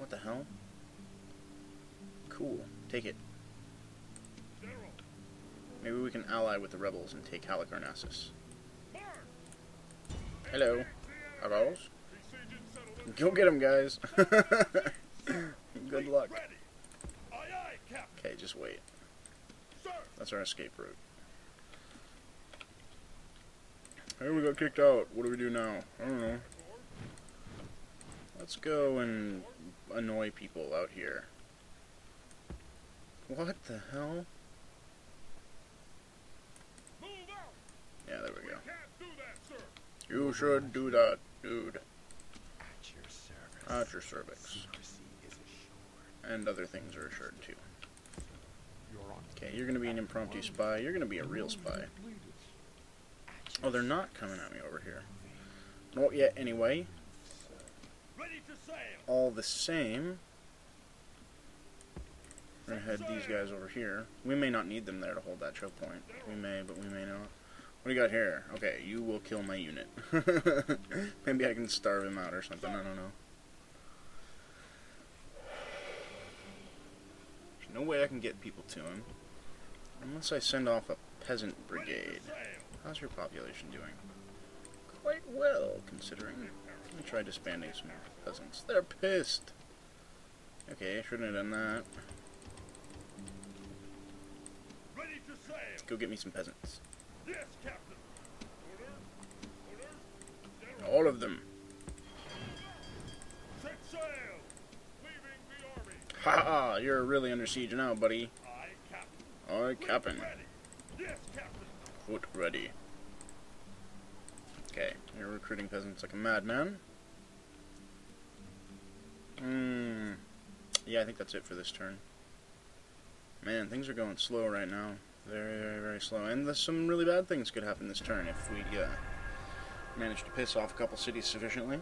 What the hell? Cool. Take it. Maybe we can ally with the rebels and take Halicarnassus. Hello. Rebels. Go get him, guys. Good luck. Okay, just wait. That's our escape route. Hey, we got kicked out. What do we do now? I don't know. Let's go and annoy people out here. What the hell? Yeah, there we go. You should do that, dude. At your cervix. And other things are assured too. Okay, you're gonna be an impromptu spy. You're gonna be a real spy. Oh, they're not coming at me over here. Not yet, anyway. All the same, we're gonna head these guys over here. We may not need them there to hold that choke point. We may, but we may not. What do you got here? Okay, you will kill my unit. Maybe I can starve him out or something. I don't know. There's no way I can get people to him unless I send off a peasant brigade. How's your population doing? Quite well, considering. Let me try disbanding some peasants. They're pissed. Okay, shouldn't have done that. Go get me some peasants. Yes, Captain. All of them. Set sail. Leaving the army. Ha ha! You're really under siege now, buddy. Aye, Captain. Aye, Captain. Ready. Yes, Captain. Foot ready. Okay, you're recruiting peasants like a madman. Yeah, I think that's it for this turn. Man, things are going slow right now. Very, very, very slow. And some really bad things could happen this turn if we manage to piss off a couple cities sufficiently.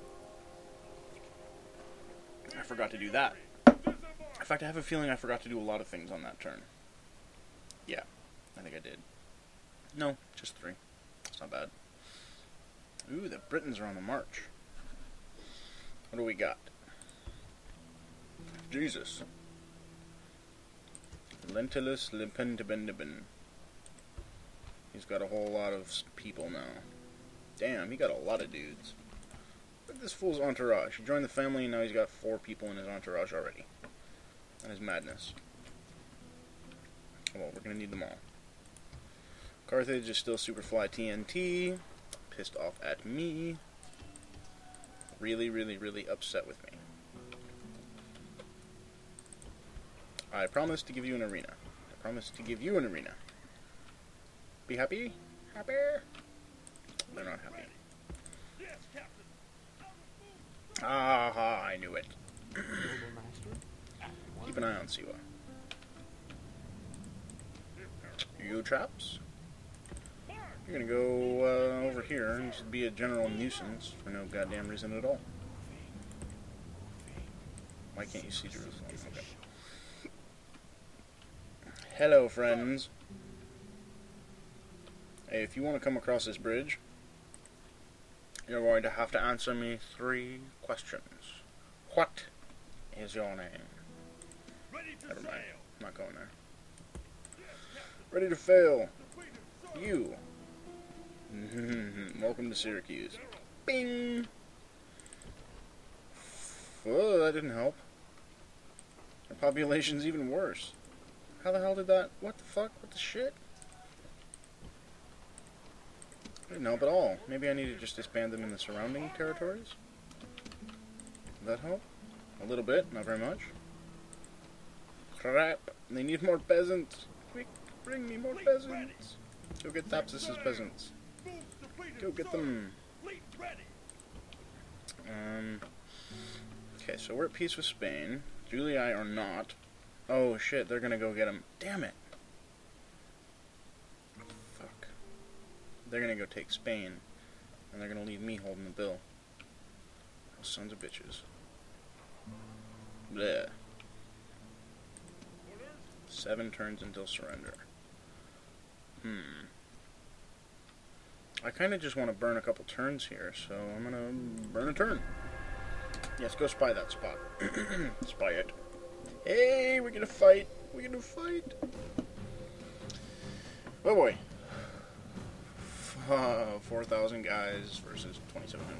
I forgot to do that. In fact, I have a feeling I forgot to do a lot of things on that turn. Yeah, I think I did. No, just 3. It's not bad. Ooh, the Britons are on the march. What do we got? Jesus. Lentulus Lepentibendibin. He's got a whole lot of people now. Damn, he got a lot of dudes. Look at this fool's entourage. He joined the family and now he's got 4 people in his entourage already. That is madness. Well, we're gonna need them all. Carthage is still Superfly TNT. Pissed off at me. Really, really, really upset with me. I promise to give you an arena. I promise to give you an arena. Be happy? Happy? They're not happy. Yes, Captain. Aha, I knew it. Keep an eye on Siwa. You chaps? You're gonna go over here and just be a general nuisance for no goddamn reason at all. Why can't you see Jerusalem? Okay. Hello, friends. Hey, if you want to come across this bridge, you're going to have to answer me 3 questions. What is your name? Never mind. I'm not going there. Ready to fail. You. Welcome to Syracuse. Bing! Oh, that didn't help. Our population's even worse. How the hell did that... What the fuck? What the shit? Didn't help at all. Maybe I need to just disband them in the surrounding territories? Did that help? A little bit, not very much. Crap! They need more peasants! Quick, bring me more peasants! Go get Thapsus's peasants. Go get them! Okay, so we're at peace with Spain. Julii are not. Oh shit, they're gonna go get him. Damn it! Fuck. They're gonna go take Spain, and they're gonna leave me holding the bill. Those sons of bitches. Bleh. 7 turns until surrender. I kinda just want to burn a couple turns here, so I'm gonna burn a turn. Yes, go spy that spot. Spy it. Hey, we're gonna fight. We're gonna fight. Oh boy. 4,000 guys versus 2,700.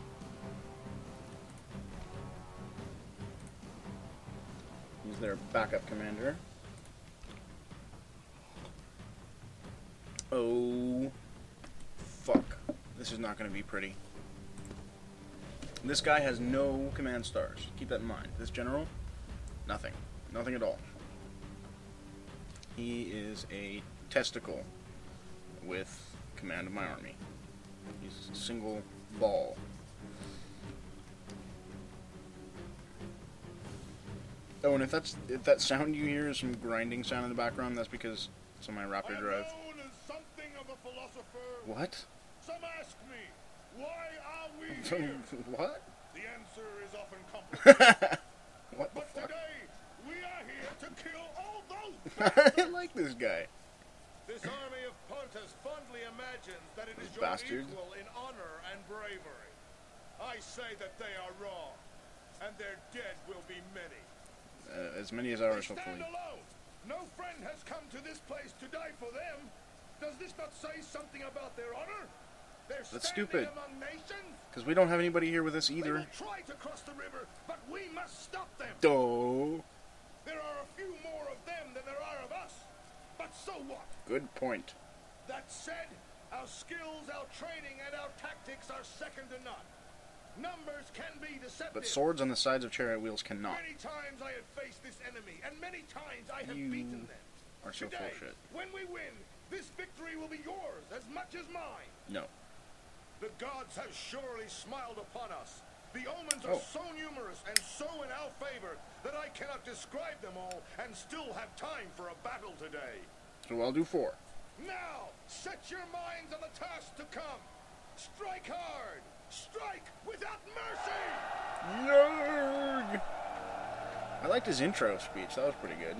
He's their backup commander. Oh, fuck. This is not going to be pretty. This guy has no command stars. Keep that in mind. This general, nothing. Nothing at all. He is a testicle with command of my army. He's a single ball. Oh, and if that sound you hear is some grinding sound in the background, that's because it's on my Raptor drive. Something of a philosopher. What? Some ask me, why are we here? What? The answer is often complicated. What the But fuck? today, we are here to kill all those I bastards. like this guy. This army of Pontus fondly imagines that it is Those your bastards. equal in honor and bravery. I say that they are wrong, and their dead will be many. As many as ours, They stand hopefully. alone. No friend has come to this place to die for them. Does this not say something about their honor? They're That's standing stupid. among nations. Because we don't have anybody here with us They either. will try to cross the river, but we must stop them. Oh, There are a few more of them than there are of us. But so what? good point. That said, our skills, our training, and our tactics are second to none. Numbers can be deceptive. But swords on the sides of chariot wheels cannot. Many times I have faced this enemy, and many times I have You beaten them. are so full Today, of shit. when we win, this victory will be yours as much as mine. No. The gods have surely smiled upon us. The omens are Oh. so numerous and so in our favor that I cannot describe them all and still have time for a battle today. So I'll do 4. Now, set your minds on the task to come. Strike hard. Strike without mercy. Yarg! I liked his intro speech. That was pretty good.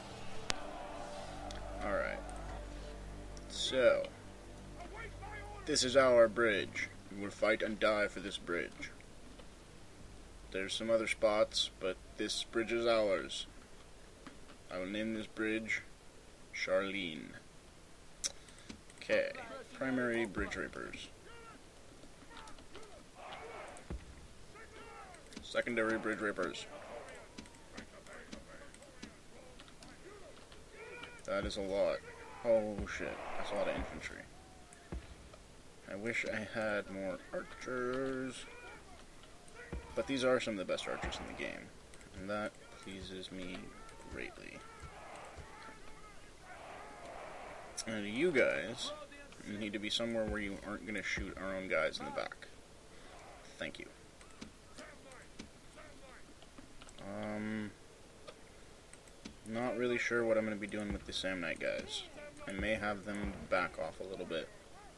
Alright. So, Await my orders. this is our bridge. We will fight and die for this bridge. There's some other spots, but this bridge is ours. I will name this bridge Charlene. Okay. Primary bridge reapers. Secondary bridge reapers. That is a lot. Oh shit, that's a lot of infantry. I wish I had more archers. But these are some of the best archers in the game. And that pleases me greatly. And you guys need to be somewhere where you aren't going to shoot our own guys in the back. Thank you. Not really sure what I'm going to be doing with the Samnite guys. I may have them back off a little bit.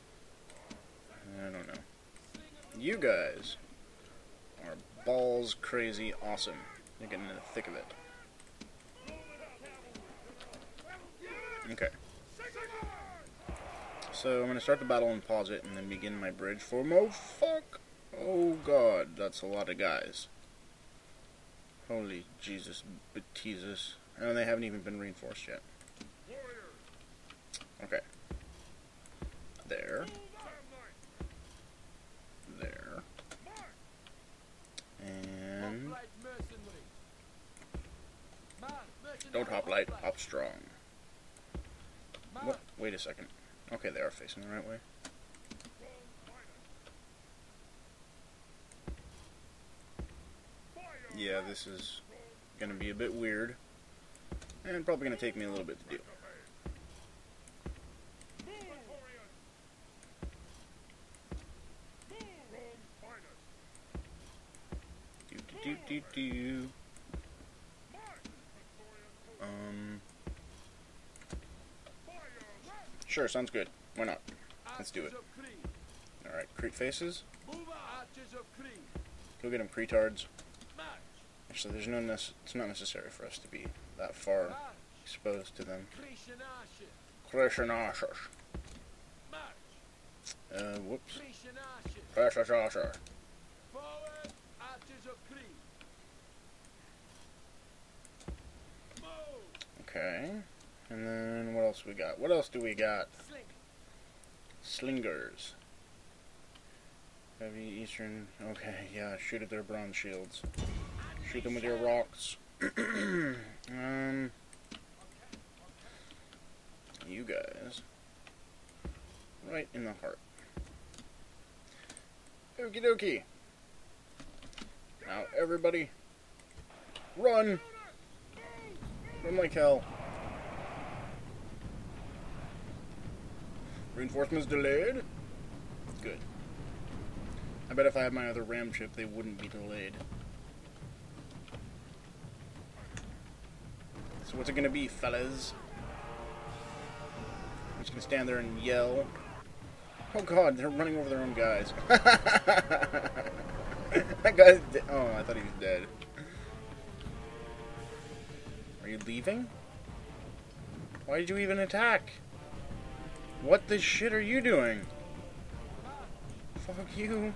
I don't know. You guys are balls crazy awesome. You're getting in the thick of it. Okay. So I'm going to start the battle and pause it and then begin my bridge for oh fuck. Oh god, that's a lot of guys. Holy Jesus, betesus. And they haven't even been reinforced yet. Okay. There. There. And don't hop light, hop strong. What? Wait a second. Okay, they are facing the right way. Yeah, this is gonna be a bit weird. And probably gonna take me a little bit to do. Do. Sure, sounds good. Why not? Let's do it. Alright, Crete faces. Go get them, Cretards. Actually, there's no it's not necessary for us to be that far exposed to them. Krishanashas. Whoops. Krishashasha. Okay. And then what else we got? What else do we got? Slingers. Heavy Eastern. Okay, yeah, shoot at their bronze shields. Shoot them with your rocks. You guys. Right in the heart. Okie dokie. Now, everybody, run! Run like hell. Reinforcements delayed? Good. I bet if I had my other ram chip, they wouldn't be delayed. So what's it gonna be, fellas? I'm just gonna stand there and yell. Oh god, they're running over their own guys. That guy's dead. Oh, I thought he was dead. Are you leaving? Why did you even attack? What the shit are you doing? Fuck you.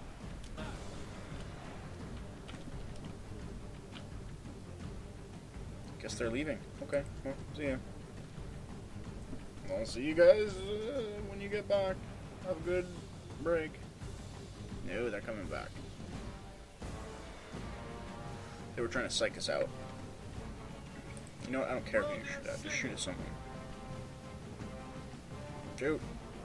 Guess they're leaving. Okay, well, see ya. I'll see you guys when you get back. Have a good break. No, they're coming back. They were trying to psych us out. You know what? I don't care who you shoot at. Just shoot at someone. Shoot.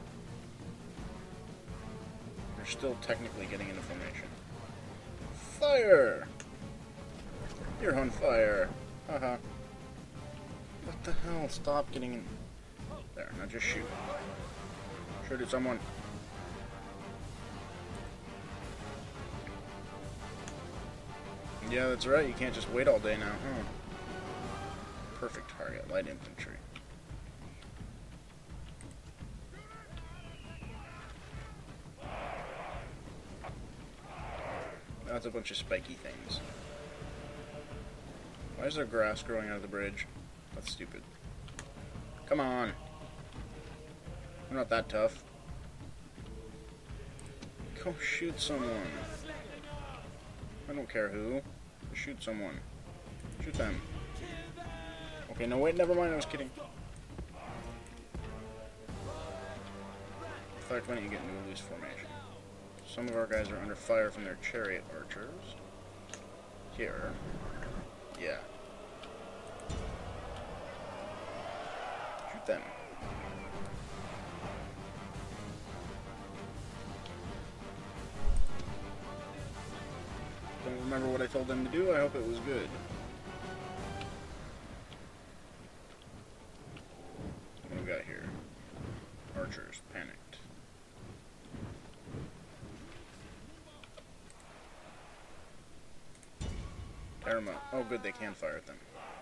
They're still technically getting into formation. Fire! You're on fire. Haha. What the hell? Stop getting in. There, now just shoot. Shoot at someone. Yeah, that's right. You can't just wait all day now, huh? Perfect target. Light infantry. That's a bunch of spiky things. Why is there grass growing out of the bridge? That's stupid. Come on. We're not that tough. Go shoot someone. I don't care who. Just shoot someone. Shoot them. Okay, no wait, never mind, I was kidding. In fact, why don't you get into a loose formation? Some of our guys are under fire from their chariot archers. Here. Yeah. Shoot them. Don't remember what I told them to do. I hope it was good. What do we got here? Archers panicked. Karma. Oh, good, they can fire at them.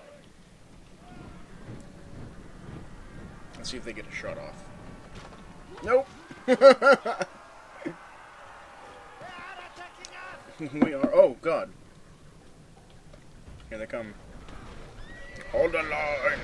Let's see if they get a shot off. Nope. We are. Oh God. Here they come. Hold the line.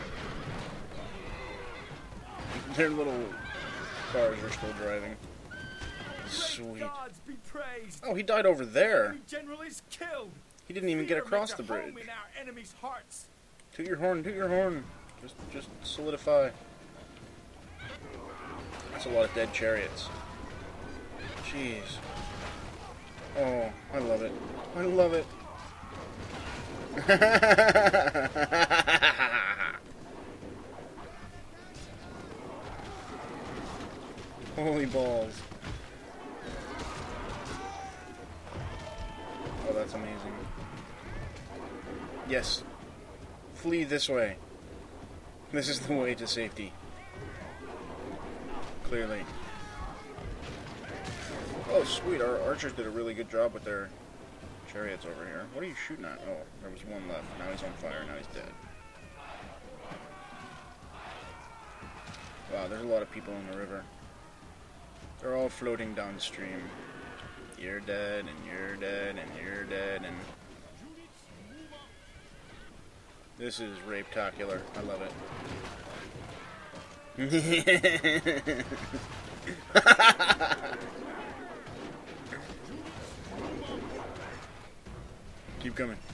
Their little cars are still driving. Sweet. Oh, he died over there. He didn't even get across the bridge. Toot your horn, toot your horn. Just solidify. That's a lot of dead chariots. Jeez. Oh, I love it. I love it. Holy balls. Oh, that's amazing. Yes. Flee this way. This is the way to safety. Clearly. Oh, sweet. Our archers did a really good job with their chariots over here. What are you shooting at? Oh, there was one left. Now he's on fire. Now he's dead. Wow, there's a lot of people in the river. They're all floating downstream. You're dead, and you're dead, and you're dead, and... This is rape-tacular. I love it. Keep coming.